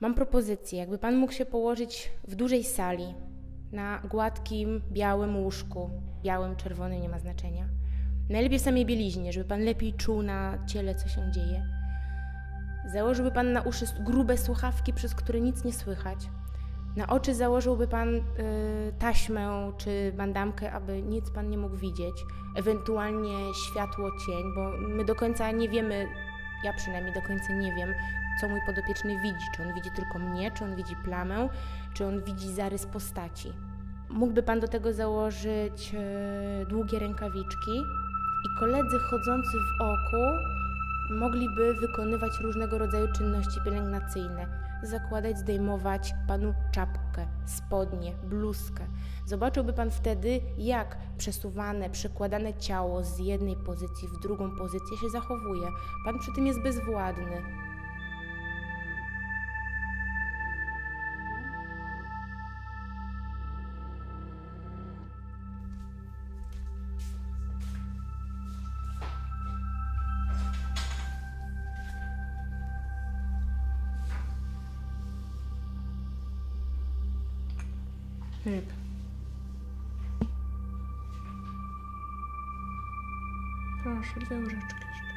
Mam propozycję, jakby pan mógł się położyć w dużej sali, na gładkim, białym łóżku, białym, czerwonym, nie ma znaczenia. Najlepiej w samej bieliźnie, żeby pan lepiej czuł na ciele, co się dzieje. Założyłby pan na uszy grube słuchawki, przez które nic nie słychać. Na oczy założyłby pan taśmę czy bandamkę, aby nic pan nie mógł widzieć. Ewentualnie światło, cień, bo my do końca nie wiemy, ja przynajmniej do końca nie wiem, co mój podopieczny widzi. Czy on widzi tylko mnie, czy on widzi plamę, czy on widzi zarys postaci. Mógłby pan do tego założyć długie rękawiczki i koledzy chodzący w oku mogliby wykonywać różnego rodzaju czynności pielęgnacyjne. Zakładać, zdejmować panu czapkę, spodnie, bluzkę. Zobaczyłby pan wtedy, jak przesuwane, przekładane ciało z jednej pozycji w drugą pozycję się zachowuje. Pan przy tym jest bezwładny. Ryb. Proszę, 2 łyżeczki jeszcze.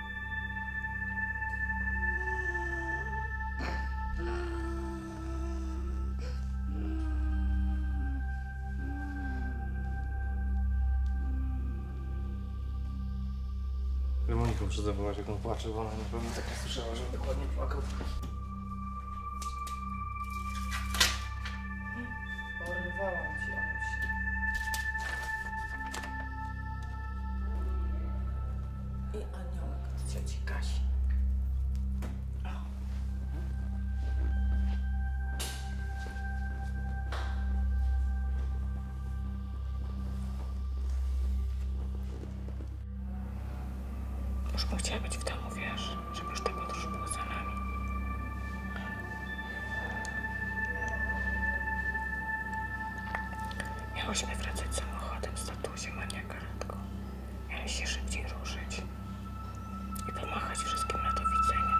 Monikę muszę zawołać, jak on płacze, bo ona na pewno tak nie słyszała, że dokładnie płakał. Porwałam cię, Anuś. I aniołek od cioci Kasi. Już bym chciała być w domu, wiesz, żeby już ta podróż była za nami. Miałyśmy wracać samochodem z tatusiem, a nie karetką. Miałem się szybciej ruszyć i pomachać wszystkim na do widzenia.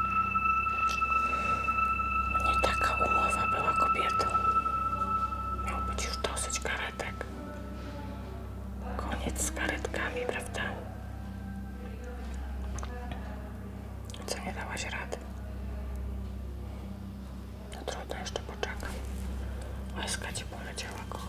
Nie taka umowa była kobietą. Miał być już dosyć karetek. Koniec z karetkami, prawda? Co, nie dałaś rady? No trudno, jeszcze poczekam. Łezka ci poleciała, kochanie.